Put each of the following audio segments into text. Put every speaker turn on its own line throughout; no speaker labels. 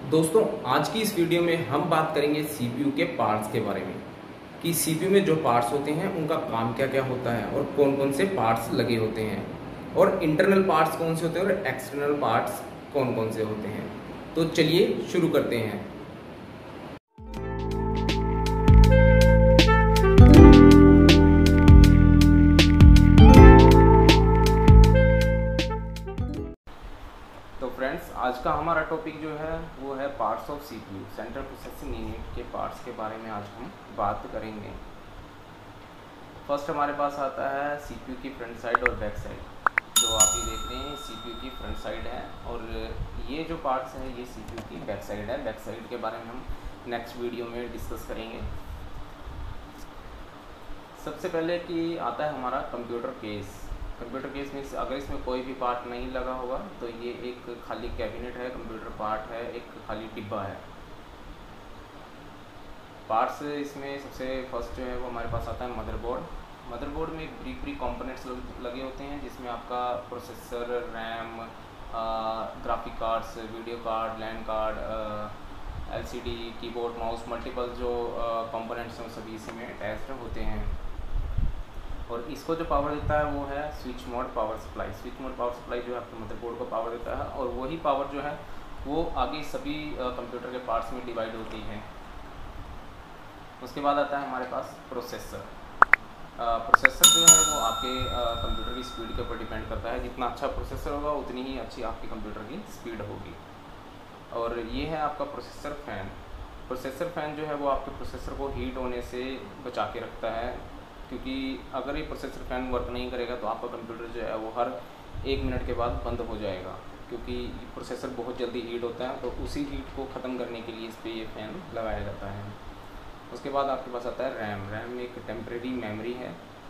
दोस्तों, आज की इस वीडियो में हम बात करेंगे सीपीयू के पार्ट्स के बारे में कि सीपीयू में जो पार्ट्स होते हैं उनका काम क्या क्या होता है और कौन कौन से पार्ट्स लगे होते हैं और इंटरनल पार्ट्स कौन से होते हैं और एक्सटर्नल पार्ट्स कौन कौन से होते हैं। तो चलिए शुरू करते हैं। तो फ्रेंड्स, आज का हमारा टॉपिक जो है वो है parts of CPU, central processing unit के पार्ट्स के बारे में आज हम बात करेंगे। फर्स्ट हमारे पास आता है सीपीयू की फ्रंट साइड और बैक साइड। जो आप ये देख रहे हैं सीपीयू की फ्रंट साइड है और ये जो पार्ट्स है ये सीपीयू की बैक साइड है। बैक साइड के बारे में हम नेक्स्ट वीडियो में डिस्कस करेंगे। सबसे पहले कि आता है हमारा कंप्यूटर केस। कंप्यूटर केस में अगर इसमें कोई भी पार्ट नहीं लगा होगा तो ये एक खाली कैबिनेट है, कंप्यूटर पार्ट है, एक खाली डिब्बा है। पार्ट्स इसमें सबसे फर्स्ट जो है वो हमारे पास आता है मदरबोर्ड। मदरबोर्ड में ब्रीफ कंपोनेंट्स लगे होते हैं जिसमें आपका processor, RAM, graphic cards, video card, LAN card, LCD, keyboard, mouse, multiple जो कंपोनेंट्स हैं सभी इसी में अटैच्ड होते हैं। और इसको जो पावर देता है वो है switch mode power supply. Switch mode power supply जो है आपके मदरबोर्ड को पावर देता है और वही पावर जो है वो आगे सभी कंप्यूटर के पार्ट्स में डिवाइड होती है। उसके बाद आता है हमारे पास प्रोसेसर। प्रोसेसर जो है वो आपके कंप्यूटर की स्पीड के ऊपर डिपेंड करता है। जितना अच्छा प्रोसेसर होगा उतनी ही अच्छी आपकी कंप्यूटर की स्पीड होगी। और ये है आपका प्रोसेसर फ़ैन। प्रोसेसर फ़ैन जो है वो आपके प्रोसेसर को हीट होने से बचा के रखता है, क्योंकि अगर ये प्रोसेसर फ़ैन वर्क नहीं करेगा तो आपका कंप्यूटर जो है वो हर 1 मिनट के बाद बंद हो जाएगा, क्योंकि प्रोसेसर बहुत जल्दी हीट होता है। तो उसी हीट को ख़त्म करने के लिए इस पर ये फ़ैन लगाया जाता है। उसके बाद आपके पास आता है रैम। रैम एक टेम्परेरी मेमोरी है,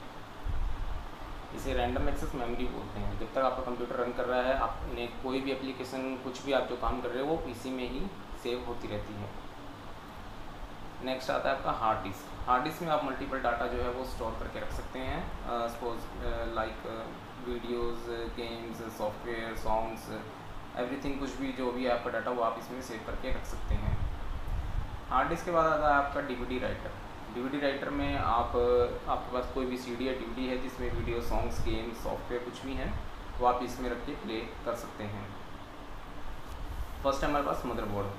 इसे रैंडम एक्सेस मेमोरी बोलते हैं। जब तक आपका कंप्यूटर रन कर रहा है, आपने कोई भी एप्लीकेशन, कुछ भी आप जो काम कर रहे हो वो इसी में ही सेव होती रहती है। नेक्स्ट आता है आपका हार्ड डिस्क। हार्ड डिस्क में आप मल्टीपल डाटा जो है वो स्टोर करके रख सकते हैं। Suppose like videos, games, software, songs, everything, कुछ भी जो भी आपका डाटा वो आप इसमें सेव करके रख सकते हैं। हार्ड डिस्क के बाद आता है आपका डीवीडी राइटर। डीवीडी राइटर में आपके पास कोई भी सीडी या डीवीडी है जिसमें वीडियो, सॉन्ग्स, गेम्स, सॉफ्टवेयर कुछ भी है वो आप इसमें रख के प्ले कर सकते हैं। फर्स्ट है हमारे पास motherboard.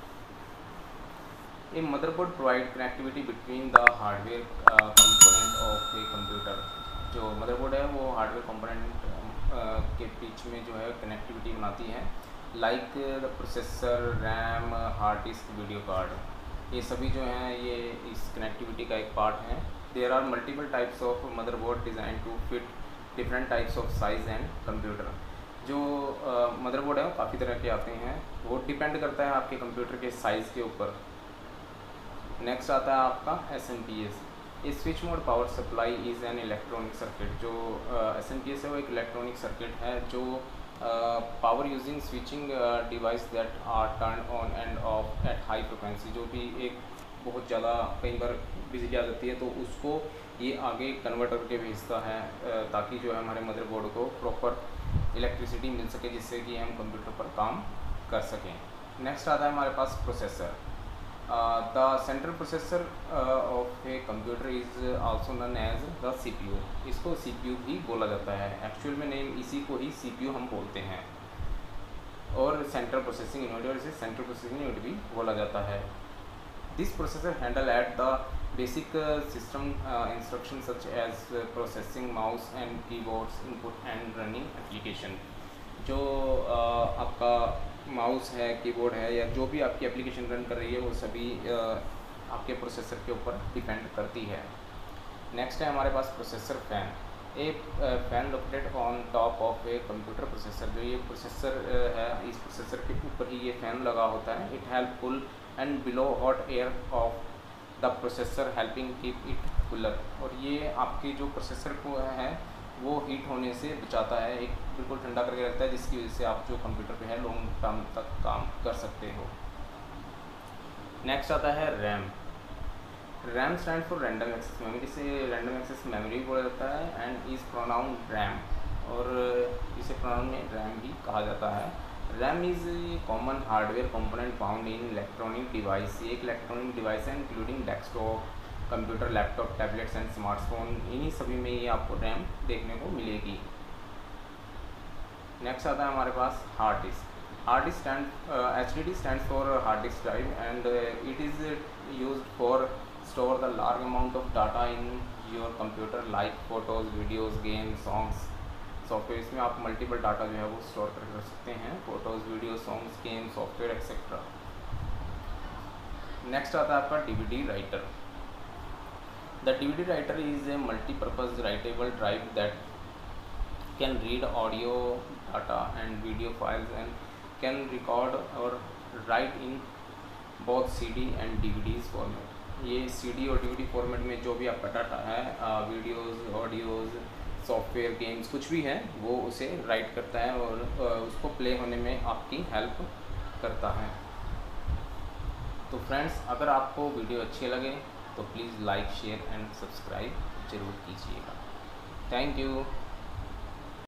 A motherboard provide connectivity between the hardware component of a computer। जो मदरबोर्ड है वो हार्डवेयर कंपोनेंट के बीच में जो है कनेक्टिविटी बनाती है, like the processor, RAM, hard disk, video card. ये सभी जो हैं ये इस कनेक्टिविटी का एक पार्ट हैं। There are multiple types of motherboard design to fit different types of size and computer. जो मदरबोर्ड है वो काफ़ी तरह के आते हैं, वो डिपेंड करता है आपके कंप्यूटर के साइज़ के ऊपर। नेक्स्ट आता है आपका SMPS। A switch mode power supply is an electronic circuit. जो SMPS है वो एक इलेक्ट्रॉनिक सर्किट है जो power using switching device that are turn on and off at high frequency. जो भी एक बहुत ज़्यादा कई बार बिजली आ जाती है तो उसको ये आगे कन्वर्ट करके भेजता है ताकि जो है हमारे मदरबोर्ड को प्रॉपर इलेक्ट्रिसिटी मिल सके, जिससे कि हम कंप्यूटर पर काम कर सकें। नेक्स्ट आता है हमारे पास processor. The central processor of a computer is also known as the CPU। इसको CPU भी बोला जाता है। एक्चुअल में नेम इसी को ही CPU हम बोलते हैं। और सेंट्रल प्रोसेसिंग यूनिट, और इसे सेंट्रल प्रोसेसिंग यूनिट भी बोला जाता है। This processor handle at the basic system instruction such as processing mouse and keyboards, input and running application. जो आपका माउस है, कीबोर्ड है या जो भी आपकी एप्लीकेशन रन कर रही है वो सभी आपके प्रोसेसर के ऊपर डिपेंड करती है। नेक्स्ट है हमारे पास processor fan. A fan located on top of a computer processor. जो ये प्रोसेसर है इस प्रोसेसर के ऊपर ही ये फ़ैन लगा होता है। It help cool and below hot air of the processor, helping keep it cooler. और ये आपकी जो प्रोसेसर को है वो हीट होने से बचाता है, एक बिल्कुल ठंडा करके रखता है, जिसकी वजह से आप जो कंप्यूटर पे है लॉन्ग टर्म तक काम कर सकते हो। नेक्स्ट आता है RAM. RAM stand for random access memory. से रैंडम एक्सेस मेमोरी बोला जाता है एंड इज़ प्रोनाउन रैम, और इसे प्रोनाउन में रैम भी कहा जाता है। RAM is common hardware component found in electronic device. ये एक इलेक्ट्रॉनिक डिवाइस है including desktop, computer, laptop, tablets and smartphone. इन्हीं सभी में ये आपको रैम देखने को मिलेगी। नेक्स्ट आता है हमारे पास hard disk. Hard disk HDD stand for hard disk drive and it is use for store the large amount of data in your computer like photos, videos, games, songs, software. इसमें आप multiple data जो है वो store कर रख सकते हैं, photos, video, songs, game, software etcetera. Next आता है आपका DVD writer. The DVD writer is a multipurpose writable drive that can read audio data and video files and can record और write in both CD and DVDs format. ये CD और DVD format में जो भी आपका data है, videos, audios, software, games, कुछ भी है, वो उसे राइट करता है और उसको प्ले होने में आपकी हेल्प करता है। तो फ्रेंड्स, अगर आपको वीडियो अच्छे लगे तो please like, share and subscribe ज़रूर कीजिएगा। Thank you.